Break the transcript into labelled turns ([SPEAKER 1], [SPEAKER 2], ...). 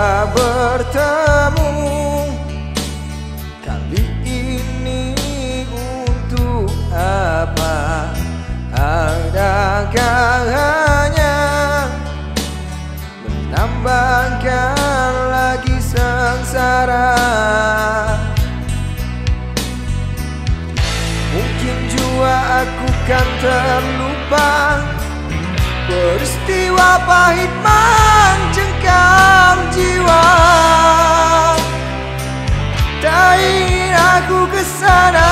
[SPEAKER 1] kita bertemu kali ini untuk apa? Adakah hanya menambahkan lagi sengsara? Mungkin jua aku kan terlupa peristiwa pahit mencengkam jiwa. Tak ingin aku kesana